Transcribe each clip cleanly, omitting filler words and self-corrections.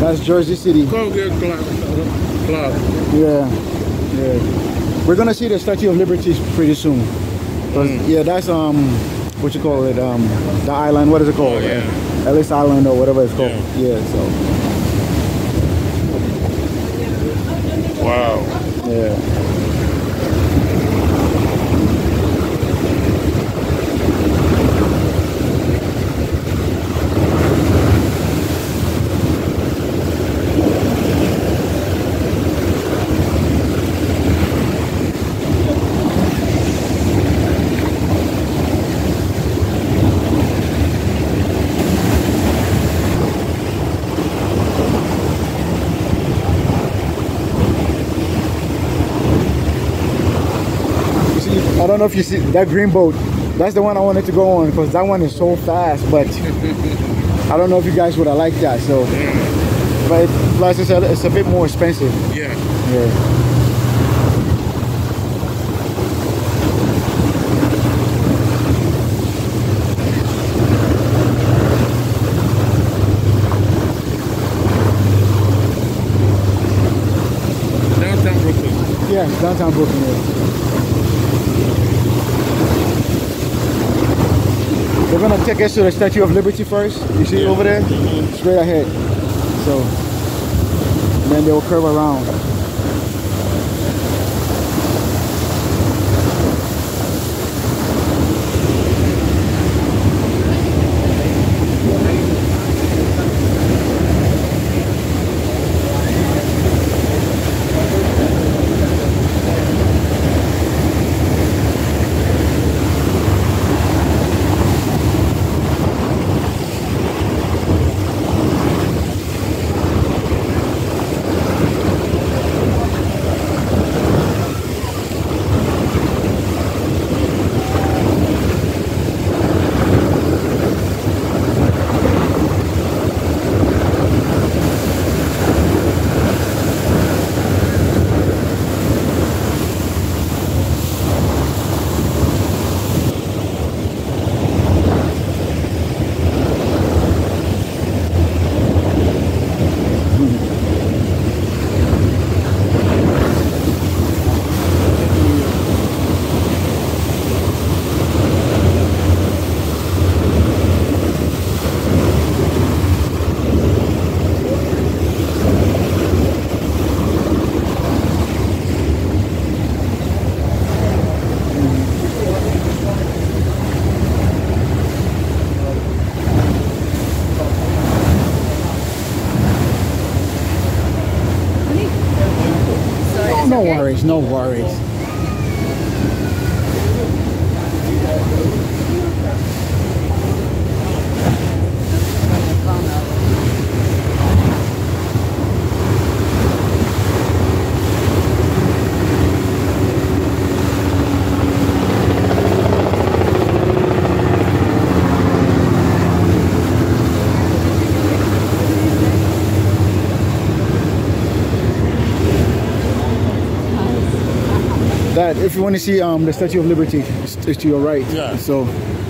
That's Jersey City. Colgate Club. Yeah, yeah. We're gonna see the Statue of Liberty pretty soon. Yeah, that's what you call it? The island. What is it called? Oh, yeah. Ellis Island or whatever it's called. Yeah. So. Wow. Yeah. I don't know if you see that green boat. That's the one I wanted to go on because that one is so fast. But I don't know if you guys would have liked that. So, but plus it's a bit more expensive. Yeah. Yeah. Downtown Brooklyn. Yeah, downtown Brooklyn. Yeah. They're gonna take us to the Statue of Liberty first. You see over there? Straight ahead. So, and then they'll curve around. No worries, no worries. That if you want to see the Statue of Liberty, it's to your right. Yeah. So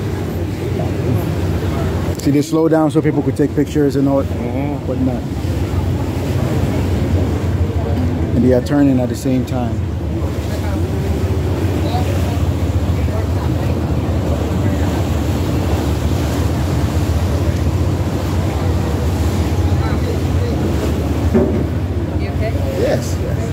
see, they slow down so people could take pictures and all whatnot. And they are turning at the same time. You okay? Yes.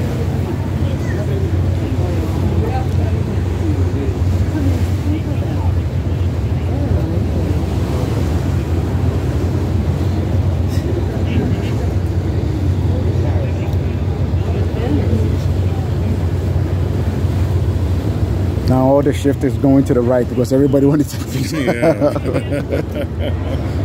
Now all the shift is going to the right because everybody wanted to take pictures. Yeah.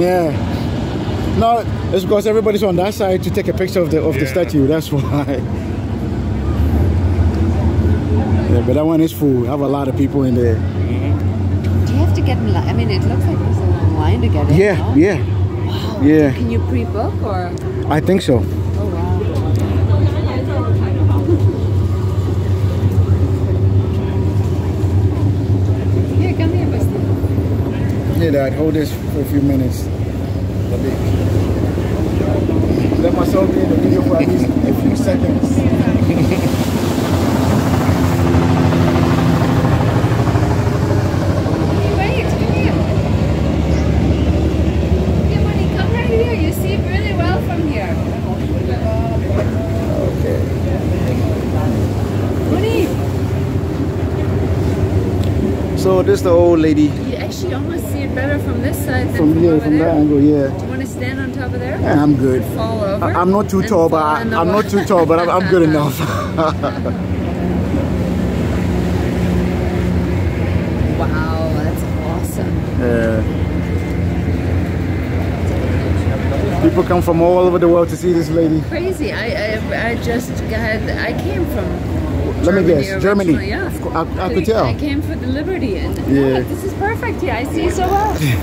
Yeah. No, it's because everybody's on that side to take a picture of the statue. That's why. Yeah, but that one is full. I have a lot of people in there. Do you have to get in line? I mean, it looks like there's a long line to get in. Yeah, no? yeah. Wow. Yeah. Can you pre-book or? I think so. Oh wow. Here, come here, Buster. Yeah, Dad, hold this for a few minutes. Let myself be in the video for at least a few seconds. Wait, come here. Here, Money, come right here. You see really well from here. Okay. Money, So this is the old lady you actually almost see it better from this side than from here, over from there. that angle, yeah. Do you want to stand on top of there? I'm good. Fall over? I'm not too and tall, but fall in the I'm not water. too tall, but I'm good enough. Wow, that's awesome. Yeah. People come from all over the world to see this lady. Crazy. I just I came from Let me guess, Germany. originally, Yeah. I could tell. I came for the Liberty and Yeah. this is perfect here. I see so well. That's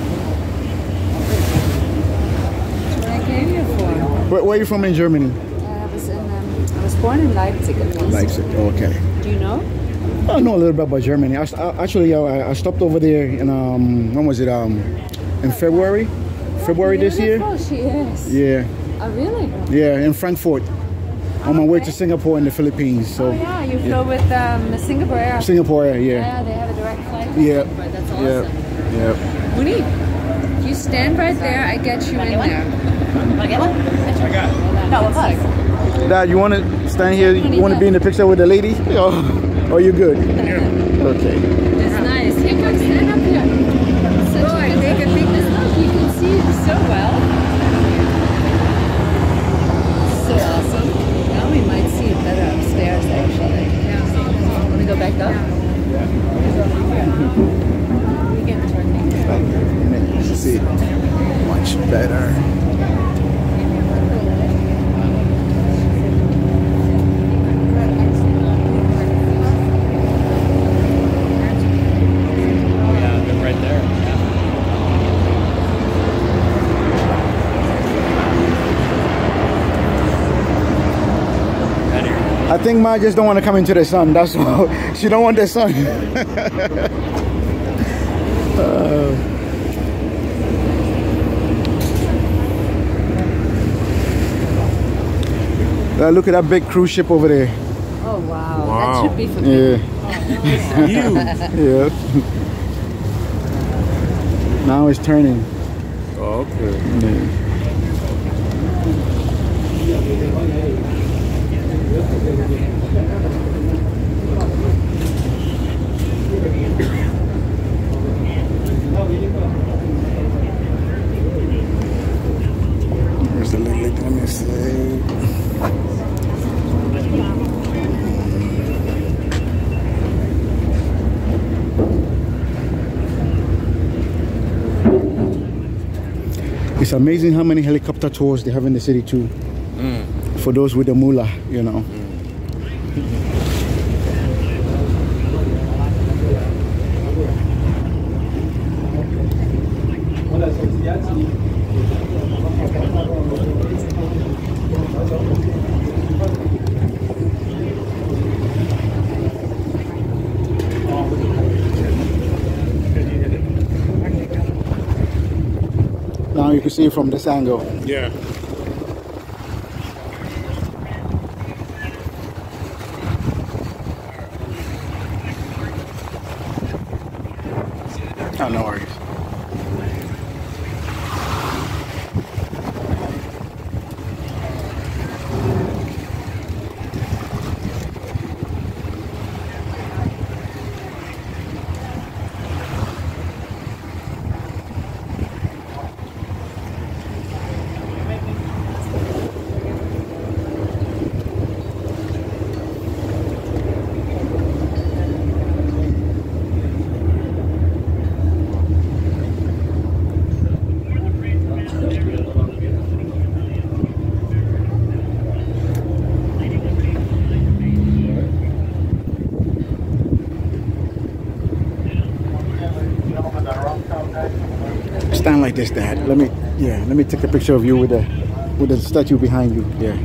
what I came here for. Where are you from in Germany? I was born in Leipzig. At least. Leipzig. Okay. Do you know? I know a little bit about Germany. I stopped over there in when was it in February this year. Beautiful she is. Yeah, Oh really? yeah, in Frankfurt. On my way to Singapore and the Philippines. So Oh yeah, you flew with Singapore Air. Singapore, yeah. Yeah, they have a direct flight. to Yeah. Singapore. That's Yeah. awesome. Yeah. Mooney, you stand right there. I get you in there. No, what's up? Dad, you want to stand here? You want to be in the picture with the lady? Or you good? Okay. It's nice. Here, come stand up here. Boy, take a big look. You can see it so well. So awesome. Now we might see it better upstairs, actually. Yeah. Want to go back up? We can turn it. You should see much better. Yeah, they're right there. I think Ma just don't want to come into the sun. That's all. She don't want the sun. Look at that big cruise ship over there. Oh, wow. Wow. That should be for me. Yeah. Yeah. Now it's turning. Okay. Yeah. There's the lady. Let me see. It's amazing how many helicopter tours they have in the city too. For those with the moolah, you know. Now you can see it from this angle. Yeah. Oh, no worries. stand like this, Dad. Let me take a picture of you with the statue behind you. Yeah.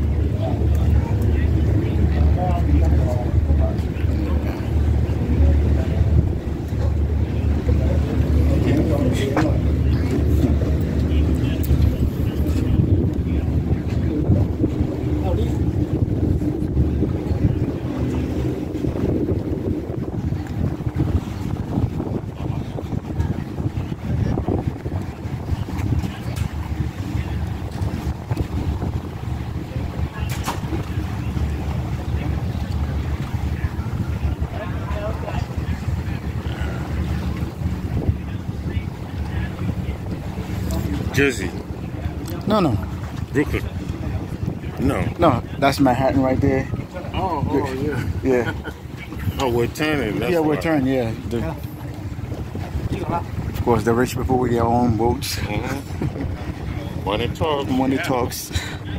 Jersey. No. Brooklyn. No, that's Manhattan right there. Oh, yeah. Yeah. Oh, we're turning. That's Yeah, we're why. turning, yeah. Of course, the rich people with their own boats. Money talks. Money talks.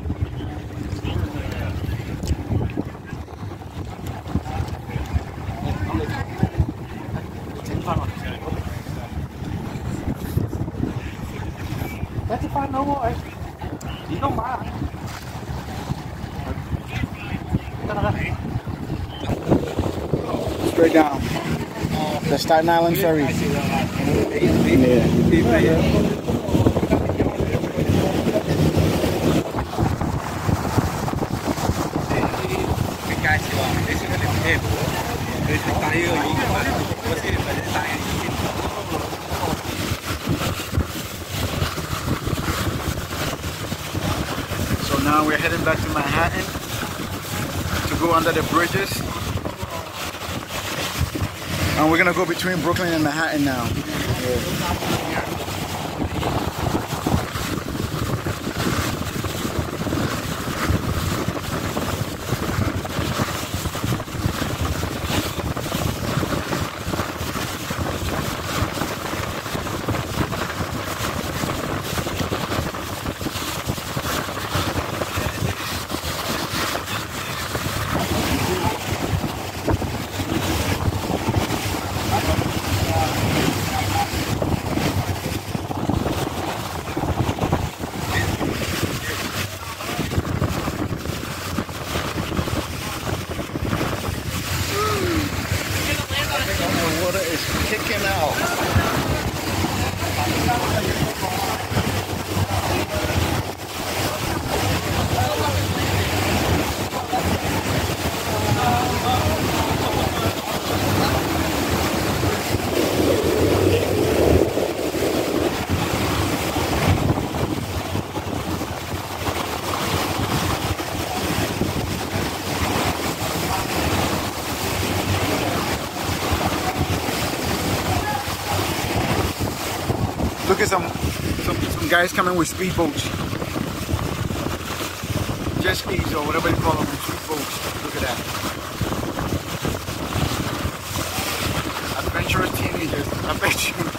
Straight down. The Staten Island ferry. Yeah. So now we're heading back to Manhattan to go under the bridges. And we're gonna go between Brooklyn and Manhattan now. Yeah. The water is kicking out. Look at some guys coming with speedboats. Jet skis or whatever you call them, speedboats. Look at that. Adventurous teenagers, I bet you.